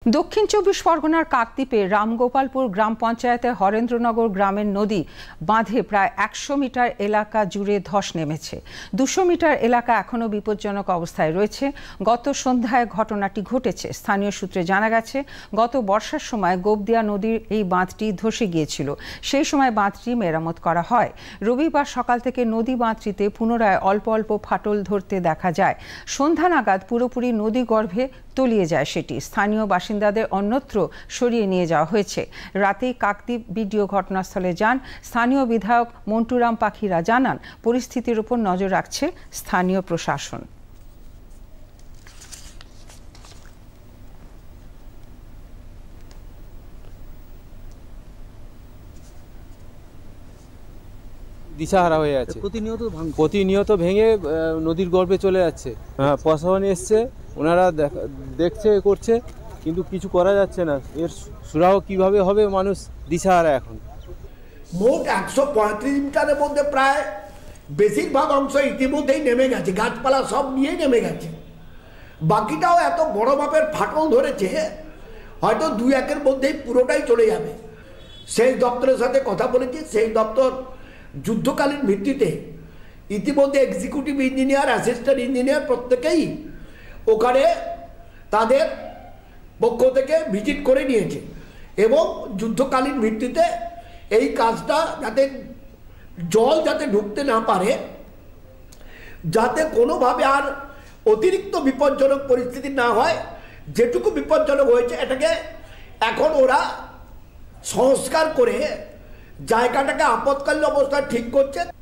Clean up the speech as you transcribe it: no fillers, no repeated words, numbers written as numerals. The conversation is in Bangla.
দক্ষিণ ২৪ পরগনার কাকদ্বীপে রামগোপালপুর গ্রাম পঞ্চায়েতের হরেন্দ্রনগর গ্রামের নদী বাঁধে প্রায় ১০০ মিটার এলাকা জুড়ে ধস নেমেছে। ২০০ মিটার এলাকা এখনও বিপজ্জনক অবস্থায় রয়েছে। গত সন্ধ্যায় ঘটনাটি ঘটেছে। স্থানীয় সূত্রে জানা গেছে, গত বর্ষার সময় গোবদিয়া নদীর এই বাঁধটি ধসে গিয়েছিল। সেই সময় বাঁধটি মেরামত করা হয়। রবিবার সকাল থেকে নদী বাঁধটিতে পুনরায় অল্প অল্প ফাটল ধরতে দেখা যায়। সন্ধ্যা নাগাদ পুরোপুরি নদী গর্ভে তলিয়ে যায় সেটি। স্থানীয় বাসিন্দাদের অন্যত্র সরিয়ে নিয়ে যাওয়া হয়েছে। রাতেই কাকদ্বীপ বিডিও ঘটনাস্থলে যান। স্থানীয় বিধায়ক মন্টুরাম পাখিরা জানান, পরিস্থিতির উপর নজর রাখছে স্থানীয় প্রশাসন। দিশাহারা হয়ে আছে, প্রতিনিয়ত ভেঙে নদীর গর্ভে চলে যাচ্ছে। হ্যাঁ, প্রশাসন এসছে, ওনারা দেখছে, করছে, কিন্তু কিছু করা যাচ্ছে না। এর সুরাহ কিভাবে হবে, মানুষ দিশাহারা এখন। মোট ১৩৫ মিটারের মধ্যে প্রায় বেশিরভাগ অংশ ইতিমধ্যেই নেমে গেছে, গাছপালা সব নিয়েই নেমে গেছে। বাকিটাও এত বড় মাপের ফাটল ধরেছে, হয়তো ২-১-এর মধ্যেই পুরোটাই চলে যাবে। সেচ দপ্তরের সাথে কথা বলেছি, সেই দপ্তর যুদ্ধকালীন ভিত্তিতে ইতিমধ্যে এক্সিকিউটিভ ইঞ্জিনিয়ার, অ্যাসিস্ট্যান্ট ইঞ্জিনিয়ার প্রত্যেকেই ওখানে তাদের পক্ষ থেকে ভিজিট করে নিয়েছে এবং যুদ্ধকালীন ভিত্তিতে এই কাজটা যাতে জল যাতে ঢুকতে না পারে, যাতে কোনোভাবে আর অতিরিক্ত বিপজ্জনক পরিস্থিতি না হয়, যেটুকু বিপজ্জনক হয়েছে এটাকে এখন ওরা সংস্কার করে জায়গাটাকে আপৎকালীন অবস্থায় ঠিক করছে।